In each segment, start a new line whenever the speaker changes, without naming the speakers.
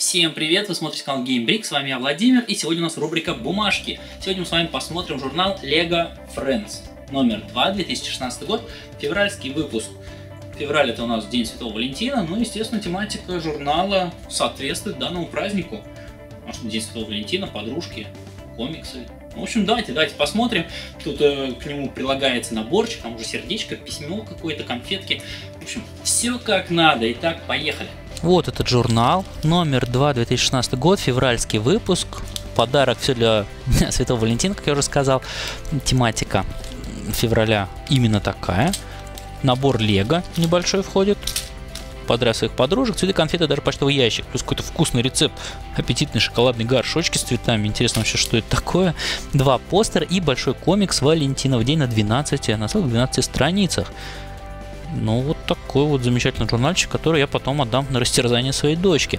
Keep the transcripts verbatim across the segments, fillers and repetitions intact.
Всем привет, вы смотрите канал GameBrick, с вами я Владимир, и сегодня у нас рубрика «Бумажки». Сегодня мы с вами посмотрим журнал Lego Friends, номер два, две тысячи шестнадцатый год, февральский выпуск. Февраль — это у нас День Святого Валентина, ну, естественно, тематика журнала соответствует данному празднику. Потому что День Святого Валентина, подружки, комиксы. В общем, давайте, давайте посмотрим. Тут э, к нему прилагается наборчик, там уже сердечко, письмо какое-то, конфетки. В общем, все как надо. Итак, поехали.
Вот этот журнал, номер два, две тысячи шестнадцатый год, февральский выпуск. Подарок все для Святого Валентина, как я уже сказал. Тематика февраля именно такая. Набор Лего небольшой входит. Подряд своих подружек, цветы, конфеты, даже почтовый ящик. Плюс какой-то вкусный рецепт, аппетитный шоколадный горшочки с цветами. Интересно вообще, что это такое. Два постера и большой комикс Валентинов день на двенадцати, на целых двенадцати страницах. Ну, вот такой вот замечательный журнальчик, который я потом отдам на растерзание своей дочке.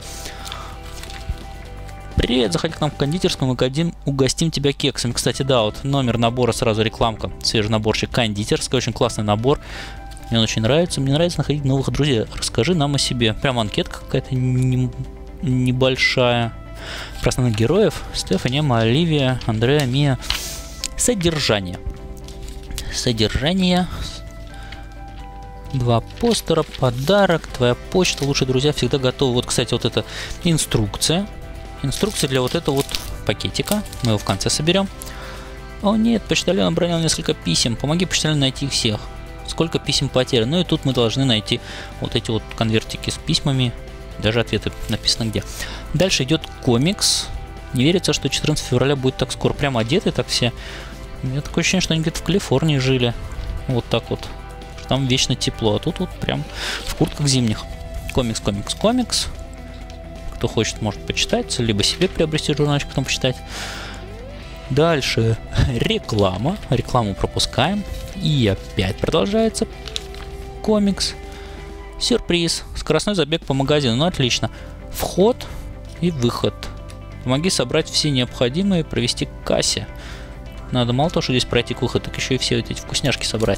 Привет, заходи к нам в кондитерскую, мы угостим, угостим тебя кексами. Кстати, да, вот номер набора, сразу рекламка. Свежий наборчик кондитерская, очень классный набор. Мне он очень нравится. Мне нравится находить новых друзей. Расскажи нам о себе. Прям анкетка какая-то не, небольшая. Про основных героев. Стефани, Эмма, Оливия, Андреа, Мия. Содержание. Содержание. Два постера, подарок, твоя почта, лучшие друзья всегда готовы. Вот, кстати, вот эта инструкция. Инструкция для вот этого вот пакетика. Мы его в конце соберем. О нет, почтальон обронил несколько писем. Помоги почтальону найти их всех. Сколько писем потеряно. Ну и тут мы должны найти вот эти вот конвертики с письмами. Даже ответы написано где. Дальше идет комикс. Не верится, что четырнадцатого февраля будет так скоро. Прямо одеты так все. У меня такое ощущение, что они где-то в Калифорнии жили. Вот так вот. Там вечно тепло. А тут вот прям в куртках зимних. Комикс, комикс, комикс. Кто хочет, может почитать. Либо себе приобрести журнальчик, потом почитать. Дальше реклама. Рекламу пропускаем. И опять продолжается комикс. Сюрприз. Скоростной забег по магазину. Ну, отлично. Вход и выход. Помоги собрать все необходимые, провести к кассе. Надо мало того, что здесь пройти к выходу, так еще и все вот эти вкусняшки собрать.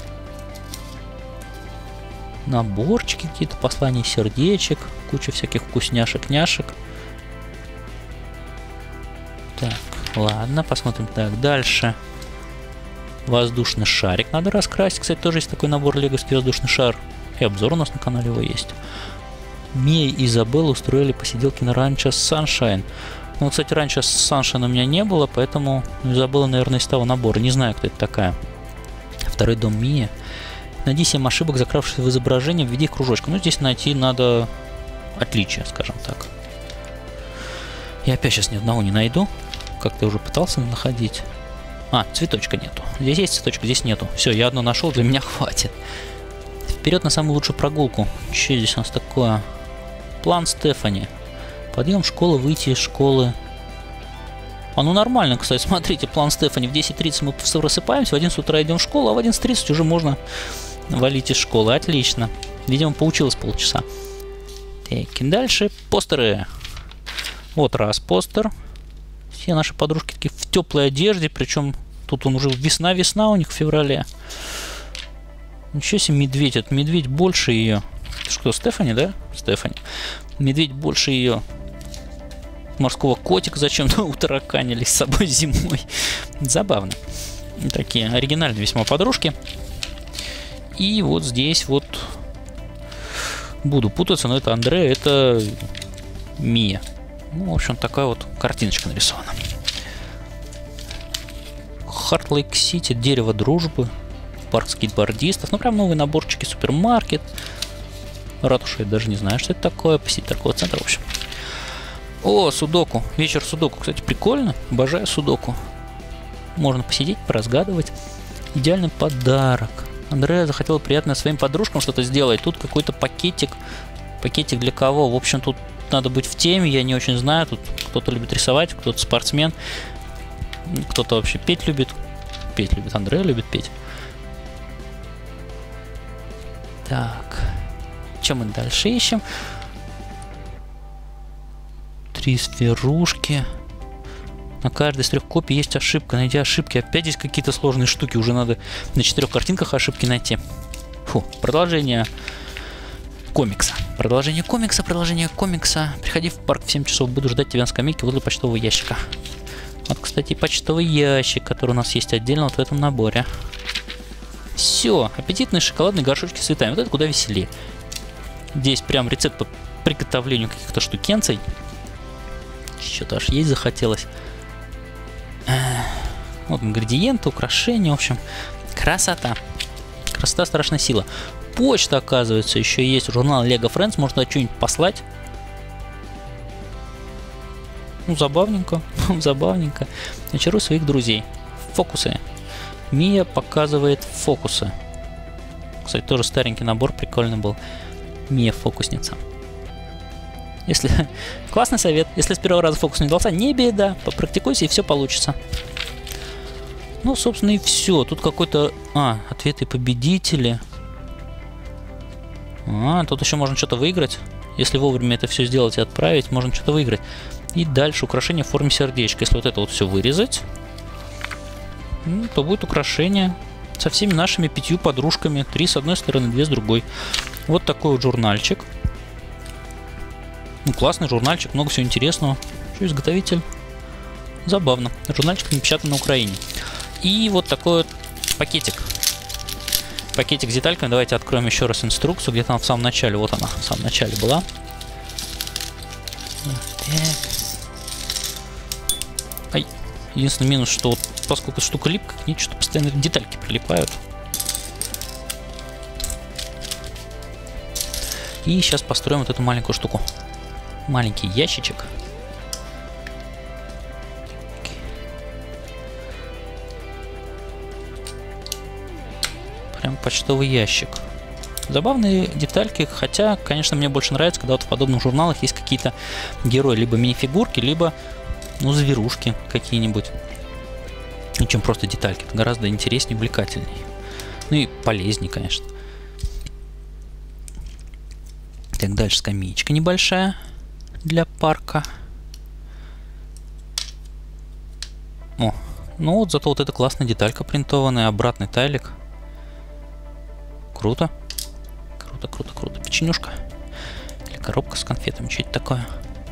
Наборчики какие-то, послания сердечек. Куча всяких вкусняшек, няшек. Так, ладно, посмотрим. Так, дальше. Воздушный шарик надо раскрасить. Кстати, тоже есть такой набор леговский воздушный шар. И обзор у нас на канале его есть. Мия и Изабелла устроили посиделки на ранчо Sunshine. Ну, кстати, раньше Sunshine у меня не было, поэтому Изабелла, наверное, из того набора. Не знаю, кто это такая. Второй дом Мия. Найди семь ошибок, закравшихся в изображение, введи их кружочком. Ну, здесь найти надо отличия, скажем так. Я опять сейчас ни одного не найду. Как-то уже пытался находить. А, цветочка нету. Здесь есть цветочка, здесь нету. Все, я одно нашел, для меня хватит. Вперед на самую лучшую прогулку. Что здесь у нас такое? План Стефани. Подъем в школу, выйти из школы. А ну нормально, кстати, смотрите, план Стефани. В десять тридцать мы просыпаемся, в одиннадцать утра идем в школу, а в одиннадцать тридцать уже можно валить из школы. Отлично. Видимо, получилось полчаса. Так, и дальше постеры. Вот раз постер. Все наши подружки такие в теплой одежде, причем тут он уже весна-весна у них в феврале. Ничего себе, медведь. Это медведь больше ее. Это что, Стефани, да? Стефани. Медведь больше ее. Морского котика зачем-то утараканили с собой зимой. Забавно. Такие оригинальные весьма подружки. И вот здесь вот буду путаться, но это Андреа, это Мия. Ну, в общем, такая вот картиночка нарисована. Хартлейк-Сити, дерево дружбы, парк скейтбордистов. Ну, прям новые наборчики, супермаркет. Ратуша, я даже не знаю, что это такое. Посетитель торгового центра, в общем. О, судоку. Вечер судоку. Кстати, прикольно. Обожаю судоку. Можно посидеть, поразгадывать. Идеальный подарок. Андреа захотела приятное своим подружкам что-то сделать. Тут какой-то пакетик. Пакетик для кого? В общем, тут надо быть в теме. Я не очень знаю. Тут кто-то любит рисовать, кто-то спортсмен. Кто-то вообще петь любит. Петь любит. Андреа любит петь. Так. Чем мы дальше ищем? Три сферушки. На каждой из трех копий есть ошибка. Найди ошибки. Опять здесь какие-то сложные штуки. Уже надо на четырех картинках ошибки найти. Фу, продолжение комикса. Продолжение комикса, продолжение комикса. Приходи в парк в семь часов, буду ждать тебя на скамейке возле почтового ящика. Вот, кстати, почтовый ящик, который у нас есть отдельно вот в этом наборе. Все, аппетитные шоколадные горшочки с цветами. Вот это куда веселее. Здесь прям рецепт по приготовлению каких-то штукенций. Что-то аж есть захотелось. Вот ингредиенты, украшения, в общем. Красота. Красота, страшная сила. Почта, оказывается, еще есть. Журнал Lego Friends, можно что-нибудь послать. Ну, забавненько, забавненько. Очарую своих друзей. Фокусы. Мия показывает фокусы. Кстати, тоже старенький набор, прикольный был. Мия фокусница. Если... Классный совет. Если с первого раза фокус не дался, не беда. Попрактикуйся, и все получится. Ну, собственно, и все. Тут какой-то... А, ответы победители. А, тут еще можно что-то выиграть. Если вовремя это все сделать и отправить, можно что-то выиграть. И дальше украшение в форме сердечка. Если вот это вот все вырезать, ну, то будет украшение со всеми нашими пятью подружками. Три с одной стороны, две с другой. Вот такой вот журнальчик. Ну, классный журнальчик, много всего интересного. Что, изготовитель? Забавно. Журнальчик напечатан на Украине. И вот такой вот пакетик. Пакетик с детальками. Давайте откроем еще раз инструкцию. Где-то она в самом начале. Вот она, в самом начале была. Так. Ай. Единственный минус, что вот, поскольку штука липкая, к ней что-то постоянно детальки прилипают. И сейчас построим вот эту маленькую штуку. Маленький ящичек. Прям почтовый ящик. Забавные детальки, хотя, конечно, мне больше нравится, когда вот в подобных журналах есть какие-то герои, либо мини-фигурки, либо, ну, зверушки какие-нибудь. Чем просто детальки. Это гораздо интереснее, увлекательнее. Ну и полезнее, конечно. Так, дальше скамеечка небольшая для парка. О, ну вот зато вот эта классная деталька принтованная, обратный тайлик. Круто. Круто, круто, круто. Печенюшка. Или коробка с конфетами. Что это такое?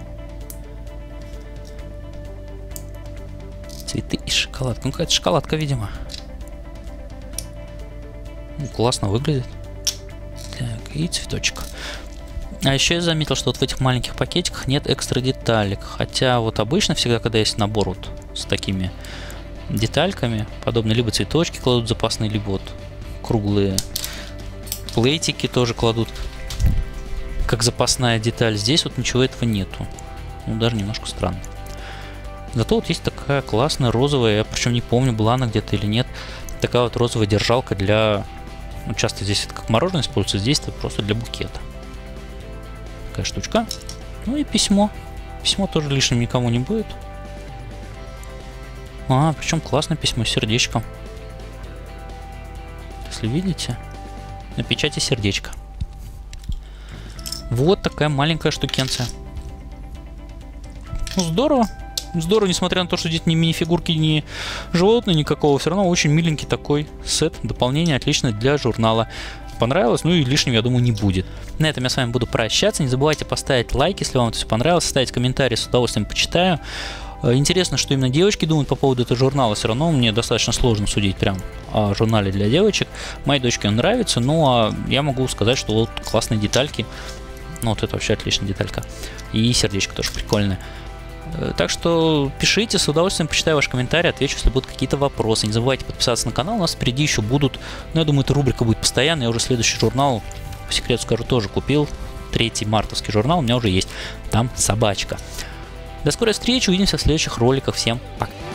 Цветы и шоколадка. Ну, какая-то шоколадка, видимо. Ну, классно выглядит. Так, и цветочек. А еще я заметил, что вот в этих маленьких пакетиках нет экстра деталек. Хотя вот обычно всегда, когда есть набор вот с такими детальками, подобные, либо цветочки кладут запасные, либо вот круглые плейтики тоже кладут как запасная деталь. Здесь вот ничего этого нету. Ну, даже немножко странно. Зато вот есть такая классная розовая, я причем не помню, была она где-то или нет, такая вот розовая держалка для... Ну, часто здесь это как мороженое используется, здесь это просто для букета. Такая штучка. Ну и письмо. Письмо тоже лишним никому не будет. А, причем классное письмо с сердечком. Если видите, на печати сердечко. Вот такая маленькая штукенция. Ну, здорово. Здорово, несмотря на то, что здесь ни мини-фигурки, ни животные никакого, все равно очень миленький такой сет. Дополнение отлично для журнала. Понравилось, ну и лишним, я думаю, не будет. На этом я с вами буду прощаться. Не забывайте поставить лайк, если вам это все понравилось, ставить комментарии, с удовольствием почитаю. Интересно, что именно девочки думают по поводу этого журнала. Все равно мне достаточно сложно судить прям о журнале для девочек. Моей дочке он нравится, ну а я могу сказать, что вот классные детальки. Ну вот это вообще отличная деталька. И сердечко тоже прикольное. Так что пишите, с удовольствием почитаю ваши комментарии, отвечу, если будут какие-то вопросы. Не забывайте подписаться на канал, у нас впереди еще будут, ну я думаю, эта рубрика будет постоянной. Я уже следующий журнал, по секрету скажу, тоже купил. Третий мартовский журнал у меня уже есть, там собачка. До скорой встречи, увидимся в следующих роликах, всем пока.